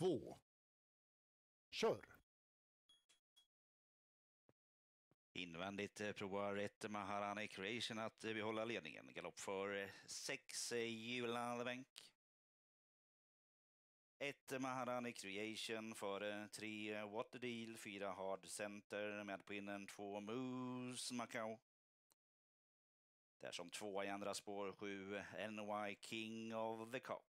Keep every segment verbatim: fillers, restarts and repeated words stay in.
två. Kör! Invändigt provar ett Maharani Creation att behålla ledningen. Galopp för sex hjulande bänk. Ett Maharani Creation för tre Waterdeal, fyra Hard Center med på innen två Moose Macau. Där som två i andra spår sju N Y King of the Cup.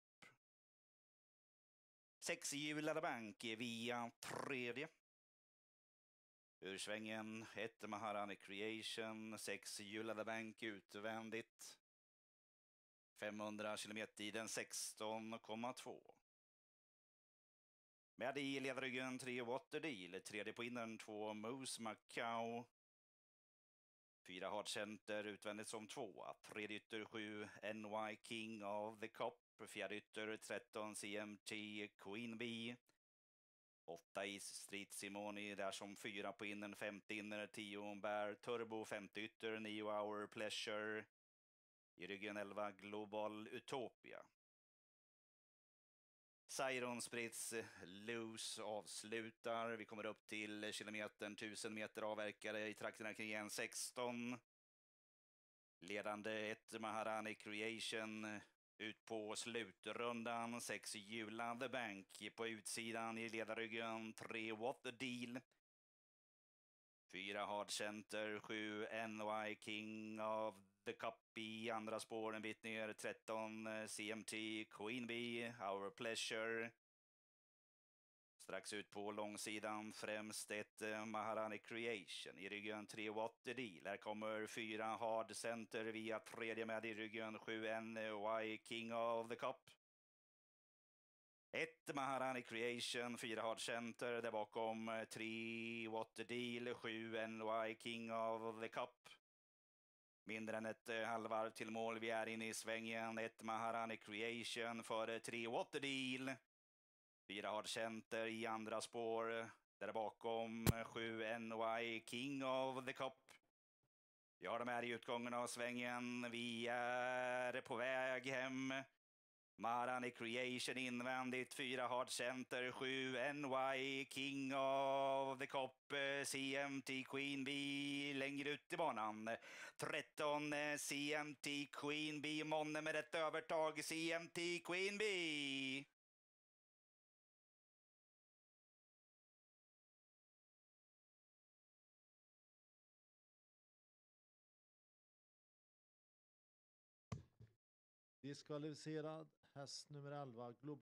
Sex hjulade bank via tredje. Ur svängen ett Maharani Creation, sex hjulade bank utvändigt. femhundra kilometer tiden sexton komma två. Med i ledarryggen tre Waterdeal, tredje på innern två Moose Macau. Fyra Hard Center utvändigt som två. Tredje ytter sju N Y King of the Cup. Fjärde ytter tretton C M T Queen Bee. Åtta i Street Simoni där som fyra på innern, femte inner, tio Bear Turbo, femte ytter, nio Hour Pleasure. I ryggen elva Global Utopia. Siron Spritz Loose avslutar. Vi kommer upp till kilometern, tusen meter avverkare i trakterna kring en sexton. Ledande ett Maharani Creation ut på slutrundan. Sex hjulad The Bank på utsidan i ledarryggen. Tre What the Deal. Fyra Hard Center. Sju N Y King of the Cup i andra spår en bit ner. tretton C M T Queen Bee. Our Pleasure. Strax ut på långsidan främst ett Maharani Creation. I ryggen tre What the Deal. Här kommer fyra Hard Center via tredje med i ryggen. Sju N Y King of the Cup. Ett Maharani Creation, fyra Hard Center. Där bakom tre What the Deal. Sju N Y King of the Cup. Mindre än ett halvvarv till mål. Vi är inne i svängen. Ett Maharani Creation för tre What the Deal. Fyra Hard Center i andra spår. Där bakom sju N Y King of the Cup. Vi har dem här i utgången av svängen. Vi är på väg hem. Maharani Creation invändigt. Fyra Hard Center. Sju N Y King of the Cup. C M T Queen Bee längre ut i banan. tretton C M T Queen Bee. Månne med ett övertag. C M T Queen Bee. Diskvalificerad häst nummer elva, Global